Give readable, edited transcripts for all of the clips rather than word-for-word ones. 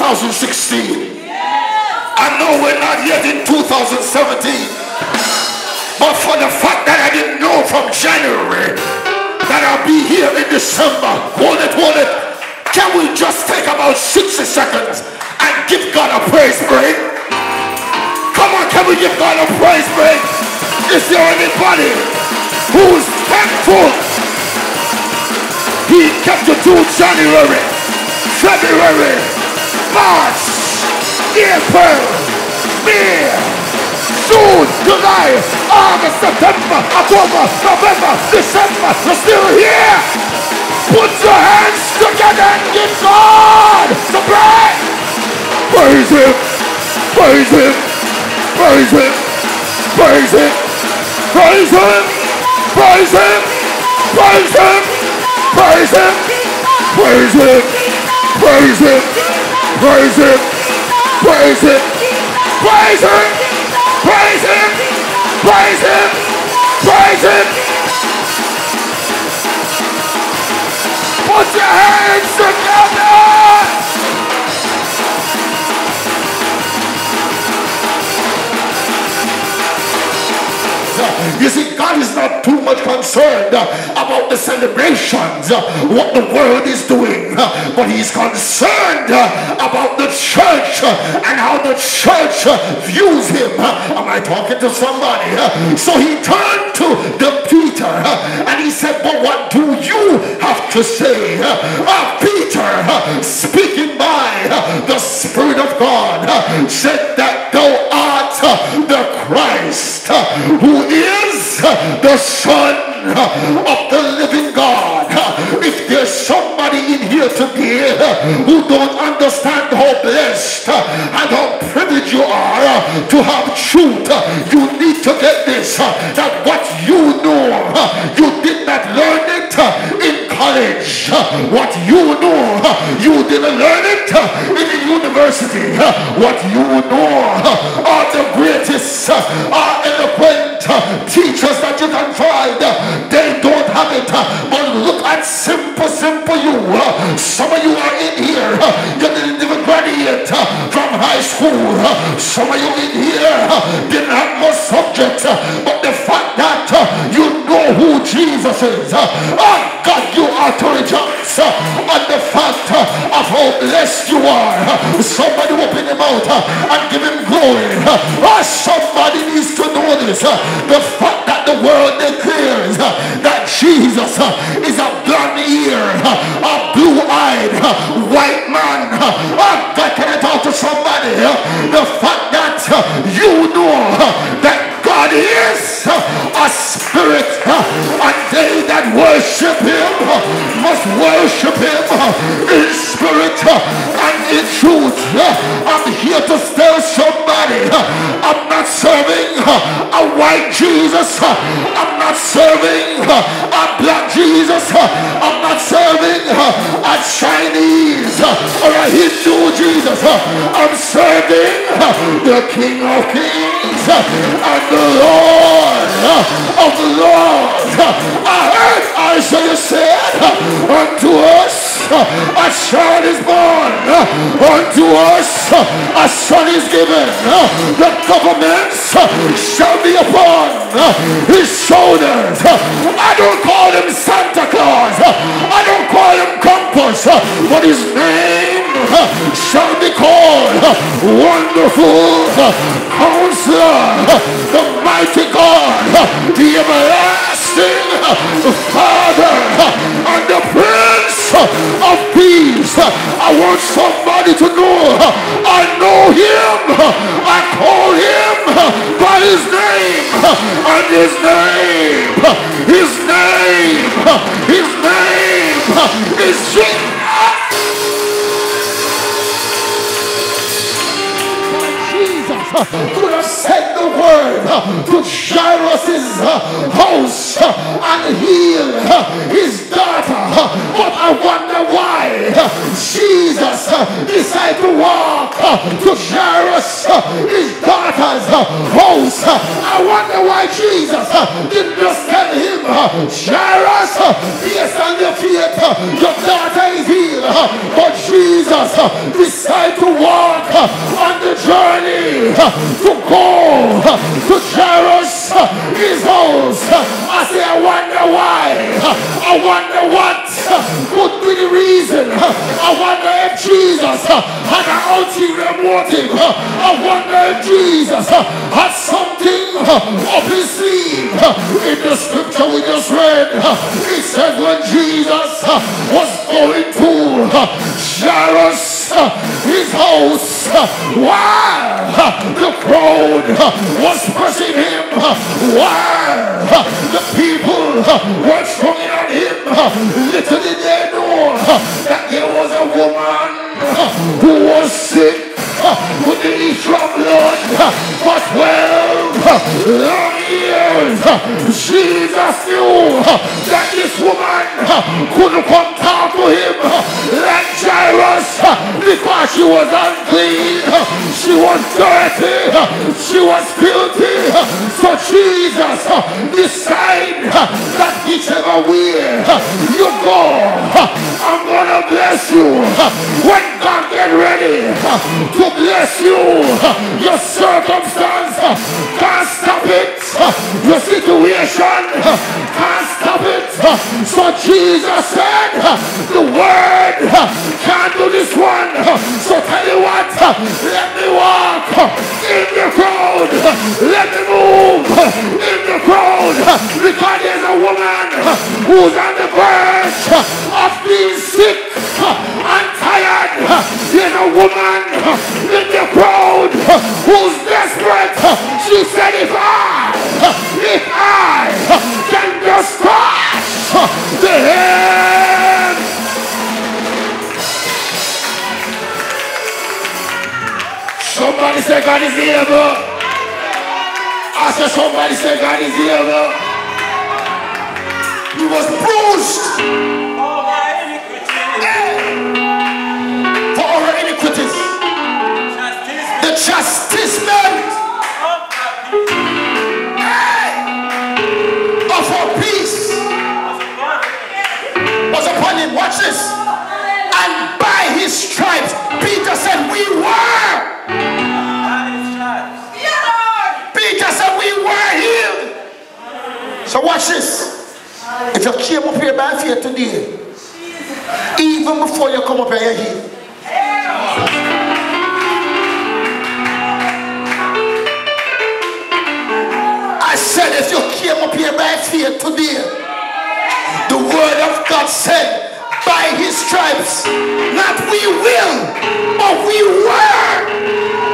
2016. I know we're not yet in 2017. But for the fact that I didn't know from January that I'll be here in December, hold it. Can we just take about 60 seconds and give God a praise break? Come on, can we give God a praise break? Is there anybody who's thankful He kept you through January, February, March, April, May, June, July, August, September, October, November, December? You're still here. Put your hands together and give God the praise. Praise Him, praise Him, praise Him, praise Him, praise Him, praise Him, praise Him, praise Him, praise Him, praise Him, praise Him, praise Him, praise Him, praise Him, praise Him, praise Him. Put your hands together. You see, God is not too much concerned about the celebrations, what the world is doing, but He's concerned about the church and how the church views Him. Am I talking to somebody? So He turned to the Peter and He said, but what do you have to say? Peter, speaking by the Spirit of God, said that thou art the Christ, who is the Son of the living God. If there's somebody in here today who don't understand how blessed and how privileged you are to have truth, you need to get this, that what you know, you did not learn it in college. What you know, you didn't learn it in the university. What you know are the greatest, are eloquent teachers that you can find. They don't have it. But look at simple you. Some of you are in here, you didn't even graduate from high school. Some of you in here didn't have much subjects, but the fact that you know who Jesus is, God, you are to rejoice on the fact of how blessed you are. Somebody open him out and give him glory. Somebody needs to know this. The fact that the world declares that Jesus is a blonde-eared, a blue-eyed white man. God, can I talk to somebody? The fact that you know that God is a spirit, and they that worship Him must worship Him in spirit and in truth. I'm here to tell somebody, I'm not serving a white Jesus. I'm not serving a black Jesus. I'm not serving a Chinese or a Hindu Jesus. I'm serving the King of Kings and the Lord of Lords. I heard Isaiah said, unto us a child is born, unto us a son is given, the government shall be upon his shoulders. I don't call him Santa Claus, I don't call him Compass, but his name shall be called Wonderful Counselor, the Mighty God, the Everlasting Father, and the Prince of Peace. I want somebody to know, I know Him, I call Him by His name, and His name is Jesus. Could have sent the word to Jairus' house and heal his daughter, but I wonder why Jesus decided to walk to Jairus' his daughter's house. I wonder why Jesus didn't just tell him, Jairus, based on your faith, your daughter is healed. heal. But Jesus decided to walk on the journey to go to Jairus, his house. I say, I wonder why. I wonder what could be the reason. I wonder if Jesus had an ulterior motive. I wonder if Jesus had something up his sleeve. In the scripture we just read, it said when Jesus was going to Jairus, his house, while the crowd was pressing him, while the people were throwing on him, little did they know that there was a woman who was sick with the issue of blood for 12 long years. Jesus knew that this woman couldn't come talk to him like Jairus because she was unclean, she was dirty, she was filthy. So Jesus decided that whichever way you go, I'm gonna bless you. When God get ready to bless you, your circumstance can't stop it, your situation can't stop it. So Jesus said, the word can't do this one. So tell you what, let me walk in the crowd, let me move in the crowd, because there's a woman who's on the verge of being sick and tired. There's a woman in the crowd who's desperate. She said, if I can just touch the hem. Somebody say God is able. I said somebody say God is able. He was bruised for our iniquities. The chastisement of our peace was upon him. Watch this. And by his stripes, Peter said, we were. Peter said, we were healed. So watch this. If you came up here by faith today, even before you come up here, you're healed. I said, if you came up here by faith today, the word of God said, by his stripes, not we will, but we were.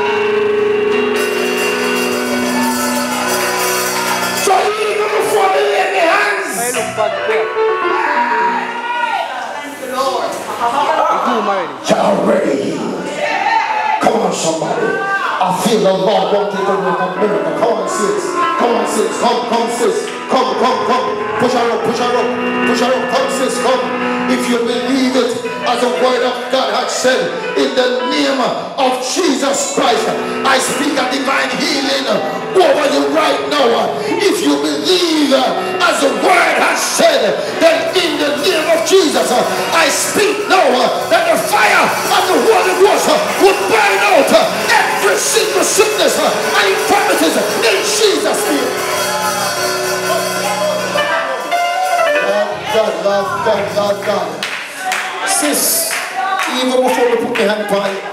So even before they lay their hands, you're ready. Come on, somebody. I feel the Lord wanting to work a miracle. Come on, sis. Come on, sis. Come, sis. Come. Push her up. Come, sis. Come. If you believe it, as the word of God has said, in the name of Jesus Christ, I speak a divine healing over you right now. If you believe, as the word has said, that in the name of Jesus, I speak now that the fire of the Holy Ghost will burn out every single sickness and infirmities in Jesus' name. God. Sis, even before we put my hand on you,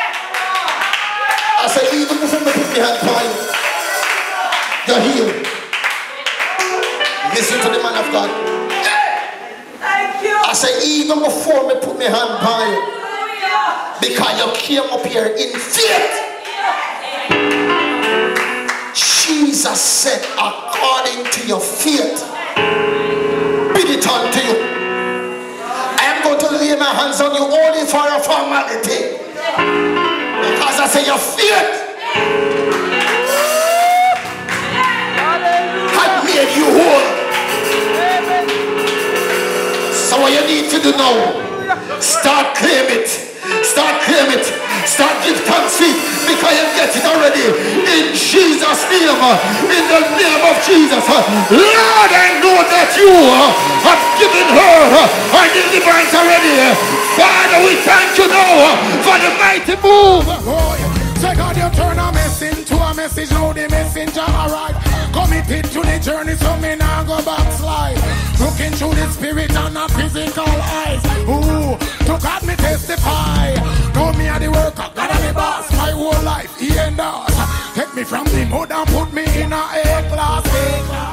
I said, even before we put my hand on you, you're healed. Listen to the man of God. Thank you. I said, even before we put my hand on you, because you came up here in faith. Jesus said, according to your faith, be it unto you. I am going to lay my hands on you only for a formality. Because I say your faith had made you whole. So what you need to do now, start claim it. Start give thanks because you get it already. In Jesus' name, in the name of Jesus. Lord, I know that you have given her her deliverance already. Father, mighty move. Say God, you turn a mess into a message. Now the messenger arrive. Committed to the journey, so me now go backslide. Looking through the spirit and not physical eyes. Ooh, to God me testify. Know me are the worker, God are the boss. My whole life, he and us. Take me from the mud and put me in a A class.